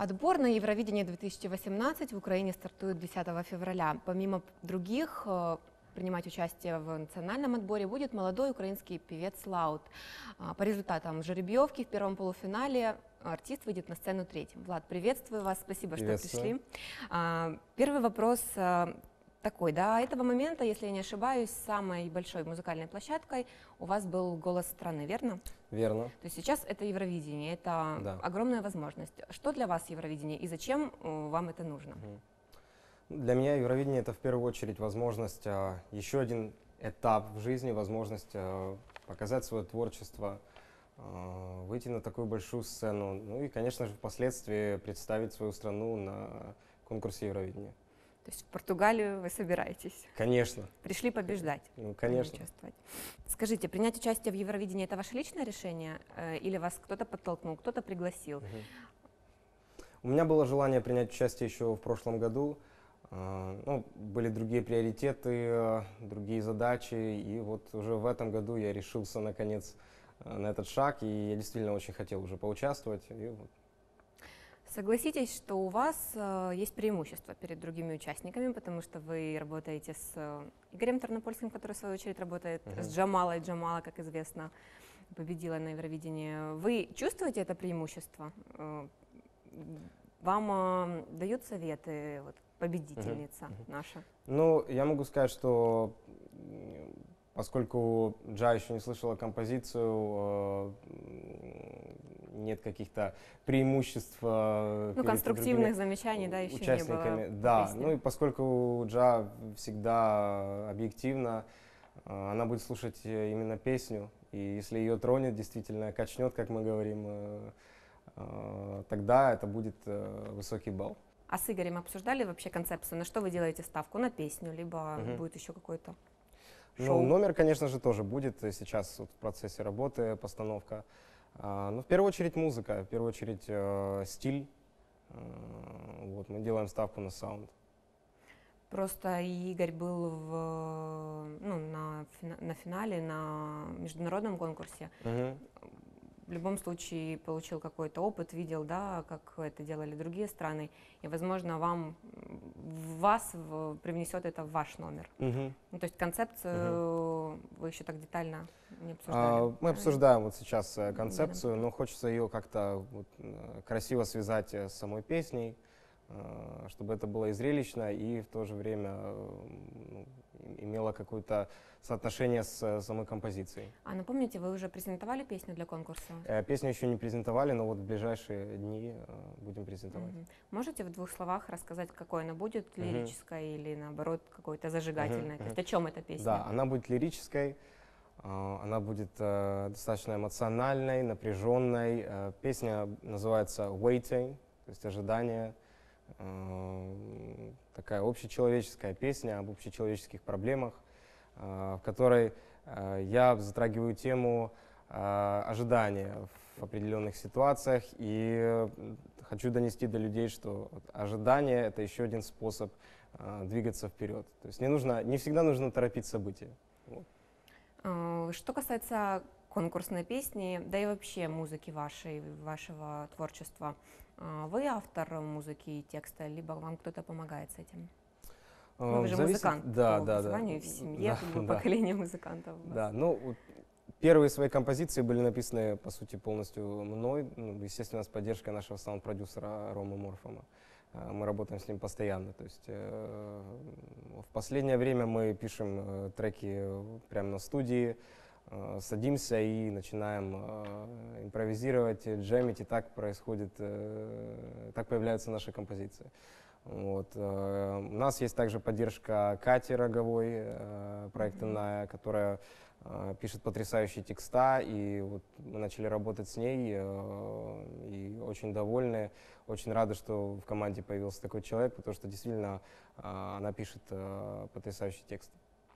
Отбор на Евровидение 2018 в Украине стартует 10 февраля. Помимо других, принимать участие в национальном отборе будет молодой украинский певец Лауд. По результатам жеребьевки в первом полуфинале артист выйдет на сцену третьим. Влад, приветствую вас, спасибо, что пришли. Первый вопрос такой. До этого момента, если я не ошибаюсь, самой большой музыкальной площадкой у вас был «Голос страны», верно? Верно. То есть сейчас это Евровидение, это огромная возможность. Что для вас Евровидение и зачем вам это нужно? Для меня Евровидение — это в первую очередь возможность, еще один этап в жизни, возможность показать свое творчество, выйти на такую большую сцену, ну и, конечно же, впоследствии представить свою страну на конкурсе Евровидения. То есть в Португалию вы собираетесь? Конечно. Пришли побеждать? Ну, конечно. Участвовать. Скажите, принять участие в Евровидении — это ваше личное решение? Или вас кто-то подтолкнул, кто-то пригласил? У меня было желание принять участие еще в прошлом году. Ну, были другие приоритеты, другие задачи, и вот уже в этом году я решился наконец на этот шаг, и я действительно очень хотел уже поучаствовать. И вот. Согласитесь, что у вас есть преимущество перед другими участниками, потому что вы работаете с Игорем Тарнопольским, который в свою очередь работает с Джамалой. Джамала, как известно, победила на Евровидении. Вы чувствуете это преимущество? Вам дают советы вот, победительница наша? Ну, я могу сказать, что поскольку Джа еще не слышала композицию, нет каких-то преимуществ конструктивных замечаний, да, еще участниками. Не было. Да, ну и поскольку Джа всегда объективна, она будет слушать именно песню, и если ее тронет, действительно качнет, как мы говорим, тогда это будет высокий балл. А с Игорем обсуждали вообще концепцию? На что вы делаете ставку? На песню, либо будет еще какой-то шоу? Ну, номер, конечно же, тоже будет. Сейчас вот в процессе работы, постановка. Но в первую очередь музыка, в первую очередь стиль. Вот, мы делаем ставку на саунд. Просто Игорь был на финале, на международном конкурсе. В любом случае получил какой-то опыт, видел, да, как это делали другие страны, и, возможно, вас привнесет это в ваш номер. Ну, то есть концепцию вы еще так детально не обсуждали? Мы обсуждаем вот сейчас концепцию, но хочется ее как-то вот красиво связать с самой песней, чтобы это было и зрелищно, и в то же время имело какое-то соотношение с самой композицией. А напомните, вы уже презентовали песню для конкурса? Песню еще не презентовали, но вот в ближайшие дни будем презентовать. Можете в двух словах рассказать, какой она будет, лирической или, наоборот, какой-то зажигательной? То есть о чем эта песня? Да, она будет лирической, она будет достаточно эмоциональной, напряженной. Песня называется «Waiting», то есть «Ожидание». Такая общечеловеческая песня об общечеловеческих проблемах, в которой я затрагиваю тему ожидания в определенных ситуациях и хочу донести до людей, что ожидание — это еще один способ двигаться вперед. То есть не всегда нужно торопить события. Вот. Что касается конкурсной песни, да и вообще музыки вашего творчества, вы автор музыки и текста, либо вам кто-то помогает с этим? Вы же музыкант по званию, в семье, поколение музыкантов. Да, ну, первые свои композиции были написаны, по сути, полностью мной, естественно, с поддержкой нашего саунд-продюсера Ромы Морфома. Мы работаем с ним постоянно, то есть в последнее время мы пишем треки прямо на студии, садимся и начинаем импровизировать, джемить, и так происходит, так появляются наши композиции. Вот. У нас есть также поддержка Кати Роговой, проекта «Ная», которая пишет потрясающие текста, и вот мы начали работать с ней, и очень довольны, очень рады, что в команде появился такой человек, потому что действительно она пишет потрясающий текст.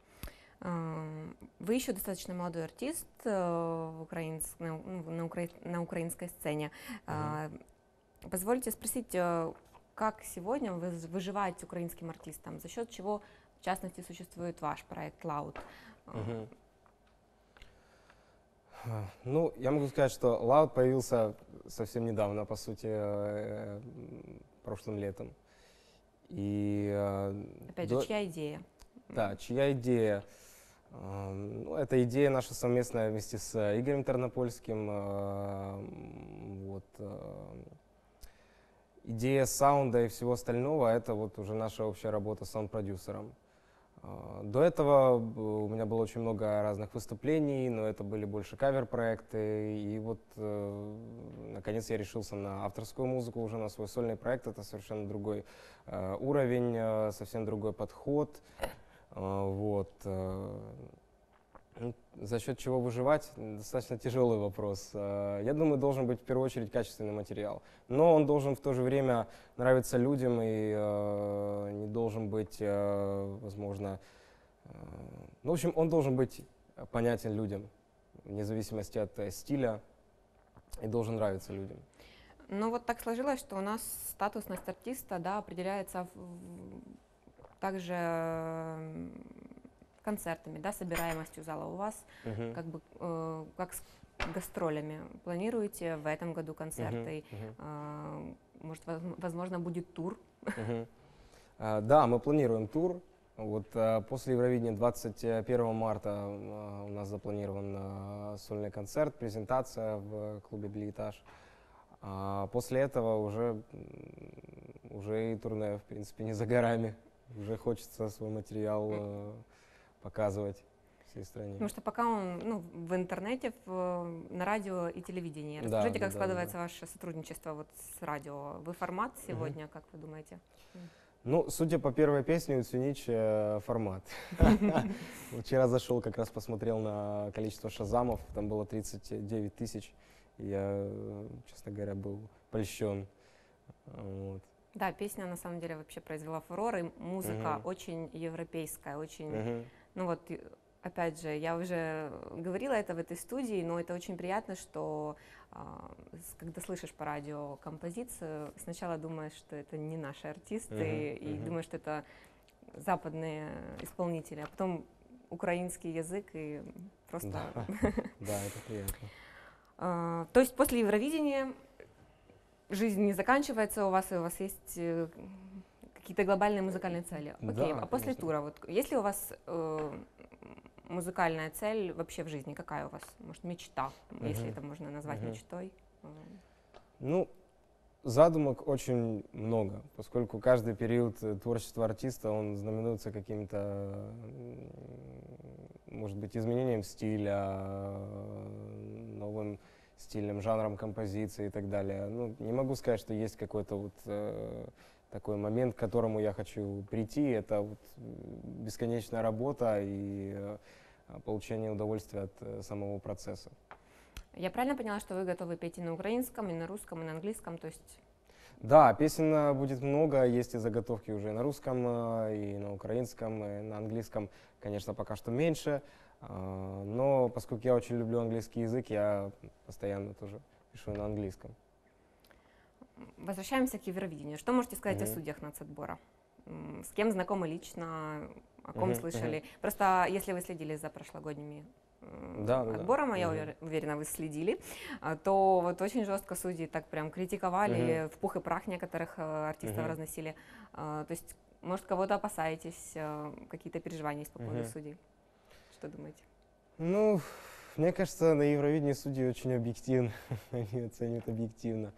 Вы еще достаточно молодой артист на украинской сцене. Позвольте спросить, как сегодня вы выживаете украинским артистам? За счет чего, в частности, существует ваш проект «Лауд»? Ну, я могу сказать, что Loud появился совсем недавно, по сути, прошлым летом. И Опять же, чья идея? да, чья идея? Ну, это идея наша совместная вместе с Игорем Тернопольским. Вот, идея саунда и всего остального — это вот уже наша общая работа с саунд-продюсером. До этого у меня было очень много разных выступлений, но это были больше кавер-проекты. И вот, наконец, я решился на авторскую музыку, уже на свой сольный проект. Это совершенно другой уровень, совсем другой подход. Вот. За счет чего выживать? Достаточно тяжелый вопрос. Я думаю, должен быть в первую очередь качественный материал. Но он должен в то же время нравиться людям и не должен быть, возможно... в общем, он должен быть понятен людям, вне зависимости от стиля, и должен нравиться людям. Ну вот так сложилось, что у нас статусность артиста, да, определяется также концертами, да, собираемостью зала. У вас как бы как с гастролями? Планируете в этом году концерты? Может, возможно, будет тур? Да, мы планируем тур. Вот после Евровидения 21 марта у нас запланирован сольный концерт, презентация в клубе «Билетаж». После этого уже и турне, в принципе, не за горами. Уже хочется свой материал показывать всей стране. Потому что пока он в интернете, на радио и телевидении. Расскажите, как складывается ваше сотрудничество вот с радио? Вы формат сегодня, как вы думаете? Ну, судя по первой песне, Уценич формат. Вчера зашел, как раз посмотрел на количество шазамов, там было 39 тысяч. Я, честно говоря, был польщен. Вот. Да, песня на самом деле вообще произвела фурор, и музыка очень европейская, очень, ну вот, опять же, я уже говорила это в этой студии, но это очень приятно, что когда слышишь по радио композицию, сначала думаешь, что это не наши артисты, и думаешь, что это западные исполнители, а потом украинский язык, и просто... Да, это приятно. То есть после Евровидения жизнь не заканчивается у вас, и у вас есть какие-то глобальные музыкальные цели. Окей, Да, а после тура, вот есть ли у вас музыкальная цель вообще в жизни? Какая у вас, может, мечта, если это можно назвать мечтой? Ну, задумок очень много, поскольку каждый период творчества артиста, он знаменуется каким-то, может быть, изменением стиля, новым стильным жанром композиции и так далее. Ну, не могу сказать, что есть какой-то вот такой момент, к которому я хочу прийти. Это вот бесконечная работа и получение удовольствия от самого процесса. Я правильно поняла, что вы готовы петь и на украинском, и на русском, и на английском, то есть... Да, песен будет много, есть и заготовки уже и на русском, и на украинском, и на английском, конечно, пока что меньше. Но поскольку я очень люблю английский язык, я постоянно тоже пишу на английском. Возвращаемся к Евровидению. Что можете сказать о судьях нацотбора? С кем знакомы лично, о ком слышали? Просто если вы следили за прошлогодними отбором, а я уверена, вы следили, то вот очень жестко судьи так прям критиковали, в пух и прах некоторых артистов разносили. То есть, может, кого-то опасаетесь, какие-то переживания есть по поводу судей? Что думаете? Ну, мне кажется, на Евровидении судьи очень объективно, они оценивают объективно.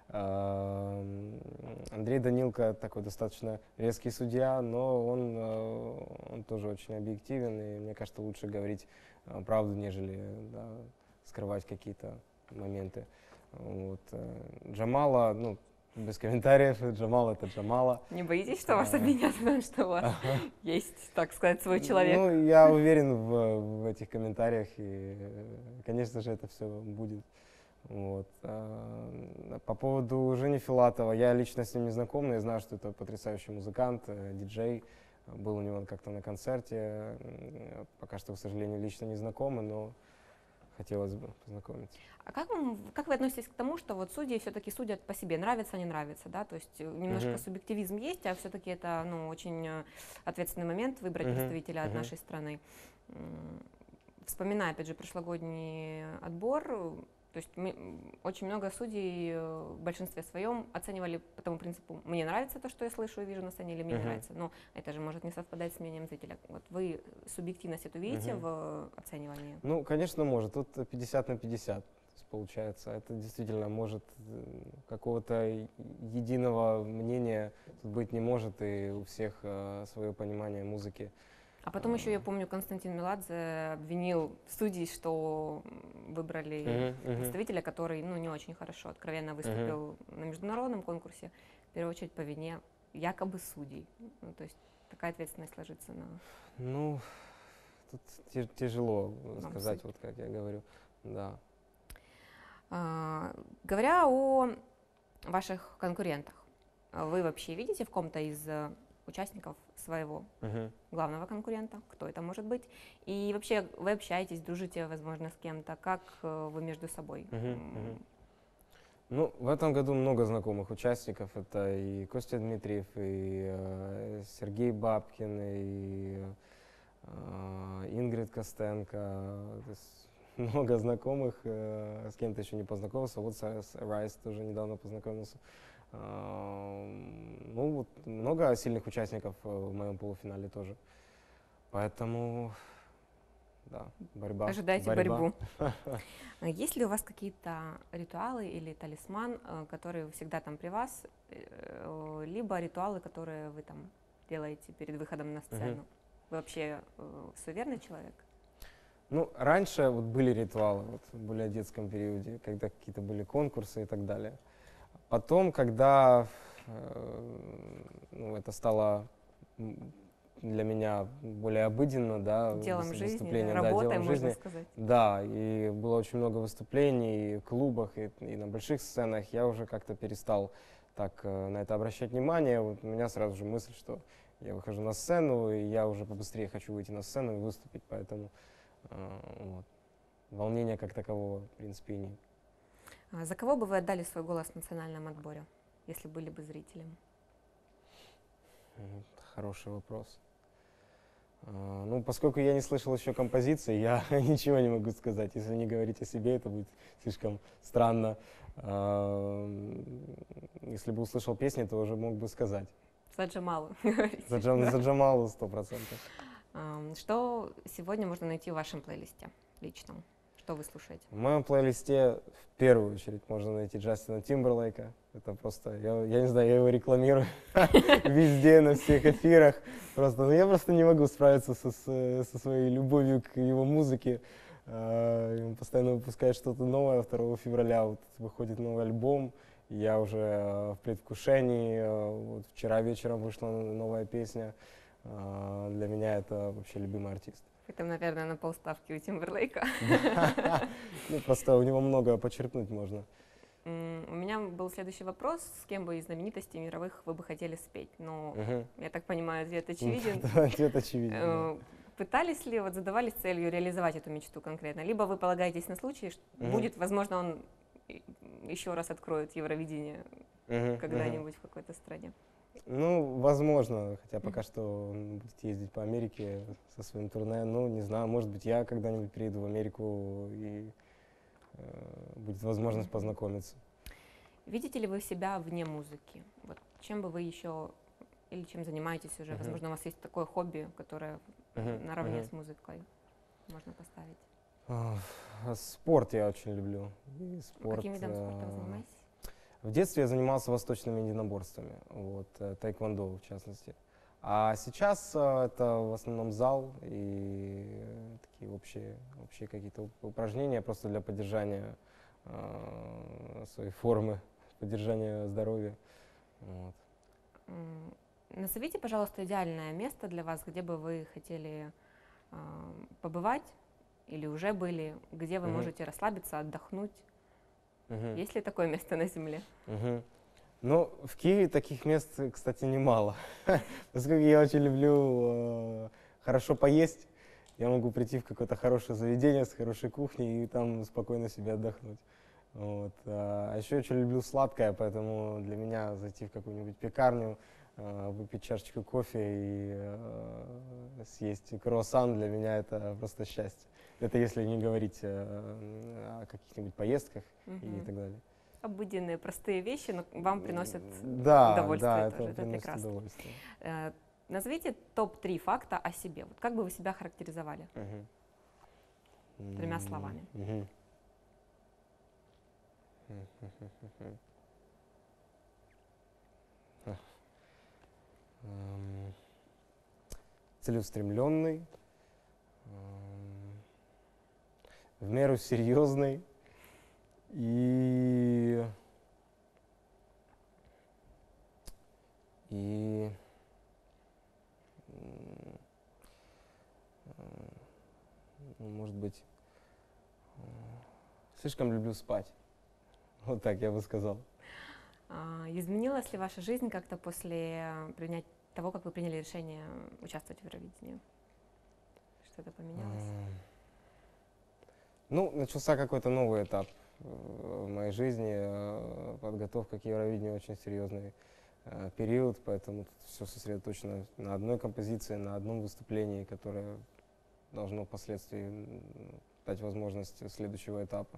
Андрей Данилко такой достаточно резкий судья, но он тоже очень объективен, и мне кажется, лучше говорить правду, нежели скрывать какие-то моменты. Вот. Джамала, ну, без комментариев, Джамала — это Джамала. Не боитесь, что вас обвинят, потому что у вас есть, так сказать, свой человек? Ну, я уверен в этих комментариях, и, конечно же, это все будет. Вот. По поводу Жени Филатова, я лично с ним не знаком, но я знаю, что это потрясающий музыкант, диджей. Был у него как-то на концерте. Пока что, к сожалению, лично не знакомы, но хотелось бы познакомиться. А как вы относитесь к тому, что вот судьи все-таки судят по себе, нравится, не нравится, да? То есть немножко субъективизм есть, а все-таки это, ну, очень ответственный момент выбрать представителя от нашей страны. вспоминая, опять же, прошлогодний отбор, то есть очень много судей в большинстве своем оценивали по тому принципу: мне нравится то, что я слышу и вижу на сцене, или мне не нравится. Но это же может не совпадать с мнением зрителя. Вот вы субъективность эту видите в оценивании? Ну, конечно, может. Тут 50 на 50. То есть, получается, это действительно может, какого-то единого мнения тут быть не может, и у всех свое понимание музыки. А потом еще, я помню, Константин Меладзе обвинил судей, что выбрали представителя, который, ну, не очень хорошо, откровенно выступил на международном конкурсе, в первую очередь по вине якобы судей. Ну, то есть такая ответственность ложится на... Ну, тут тяжело сказать, судить. вот как я говорю, да. Говоря о ваших конкурентах, вы вообще видите в ком-то из участников своего главного конкурента? Кто это может быть? И вообще вы общаетесь, дружите, возможно, с кем-то? Как вы между собой? Ну, в этом году много знакомых участников. Это и Костя Дмитриев, и Сергей Бабкин, и Ингрид Костенко. То есть много знакомых, с кем-то еще не познакомился. Вот с Райс тоже недавно познакомился. Ну, вот много сильных участников в моем полуфинале тоже. Поэтому, да, борьба. Ожидайте борьбу. Есть ли у вас какие-то ритуалы или талисман, которые всегда там при вас, либо ритуалы, которые вы там делаете перед выходом на сцену? Вы вообще суеверный человек? Ну, раньше вот были ритуалы, вот, в более детском периоде, когда какие-то были конкурсы и так далее. Потом, когда ну, это стало для меня более обыденно, да, делом жизни, да, работой, делом можно жизни, сказать. да, и было очень много выступлений и в клубах, и на больших сценах. Я уже как-то перестал так на это обращать внимание. Вот у меня сразу же мысль, что я выхожу на сцену, и я уже побыстрее хочу выйти на сцену и выступить, поэтому вот. Волнения как такового, в принципе, и нет. За кого бы вы отдали свой голос в национальном отборе, если были бы зрителем? Хороший вопрос. Ну, поскольку я не слышал еще композиции, я ничего не могу сказать. Если не говорить о себе, это будет слишком странно. Если бы услышал песни, то уже мог бы сказать. За Джамалу. За Джамалу 100%. Что сегодня можно найти в вашем плейлисте личном? Что вы слушаете? В моем плейлисте в первую очередь можно найти Джастина Тимберлейка. Это просто, я не знаю, я его рекламирую везде, на всех эфирах. Просто, я просто не могу справиться со своей любовью к его музыке. Он постоянно выпускает что-то новое. 2 февраля вот выходит новый альбом. Я уже в предвкушении. Вот вчера вечером вышла новая песня. Для меня это вообще любимый артист. Вы там, наверное, на полставки у Тимберлейка. Ну, просто у него много почерпнуть можно. У меня был следующий вопрос. С кем бы из знаменитостей мировых вы бы хотели спеть? Но, я так понимаю, ответ очевиден. Ответ очевиден. Пытались ли, вот задавались целью реализовать эту мечту конкретно? Либо вы полагаетесь на случай, что будет, возможно, он еще раз откроет Евровидение когда-нибудь в какой-то стране? Ну, возможно, хотя пока что он будет ездить по Америке со своим турне. Ну, не знаю, может быть, я когда-нибудь приеду в Америку и будет возможность познакомиться. Видите ли вы себя вне музыки? Вот чем бы вы еще, или чем занимаетесь уже? Возможно, у вас есть такое хобби, которое наравне с музыкой можно поставить? Спорт я очень люблю. И спорт, Каким видом спорта вы занимаетесь? В детстве я занимался восточными единоборствами, вот, тайквондо в частности. А сейчас это в основном зал и такие общие какие-то упражнения просто для поддержания своей формы, поддержания здоровья. Вот. Назовите, пожалуйста, идеальное место для вас, где бы вы хотели побывать или уже были, где вы можете расслабиться, отдохнуть. Есть ли такое место на Земле? Ну, в Киеве таких мест, кстати, немало. Поскольку я очень люблю хорошо поесть, я могу прийти в какое-то хорошее заведение с хорошей кухней и там спокойно себе отдохнуть. Вот. А еще очень люблю сладкое, поэтому для меня зайти в какую-нибудь пекарню, выпить чашечку кофе и съесть круассан, для меня это просто счастье. Это если не говорить о каких-нибудь поездках и так далее. Обыденные, простые вещи, но вам приносят Да, удовольствие да, тоже. это приносит прекрасно. удовольствие. Назовите топ-3 факта о себе. Вот как бы вы себя характеризовали тремя словами? Целеустремленный, в меру серьезный и может быть, слишком люблю спать. Вот так я бы сказал. Изменилась ли ваша жизнь как-то после того, как вы приняли решение участвовать в Евровидении? Что-то поменялось? Ну, начался какой-то новый этап в моей жизни. Подготовка к Евровидению очень серьезный период, поэтому все сосредоточено на одной композиции, на одном выступлении, которое должно впоследствии дать возможность следующего этапа.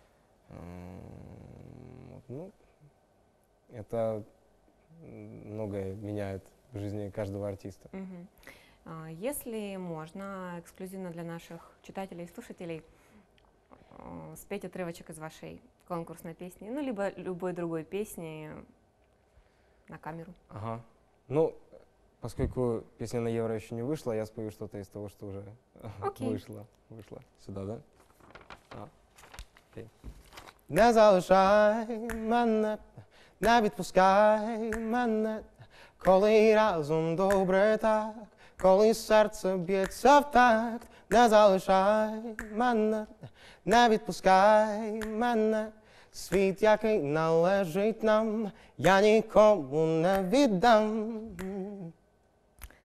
Ну, это многое меняет в жизни каждого артиста. Если можно, эксклюзивно для наших читателей и слушателей, спеть отрывочек из вашей конкурсной песни, ну, либо любой другой песни на камеру. Ага. Ну, поскольку песня на Евро еще не вышла, я спою что-то из того, что уже вышло. Сюда, да? Окей. Не залишай мене, не відпускай мене, коли разом добре так, коли серце б'ється в такт. Не залишай мене, не відпускай мене, світ, який належить нам, я нікому не віддам.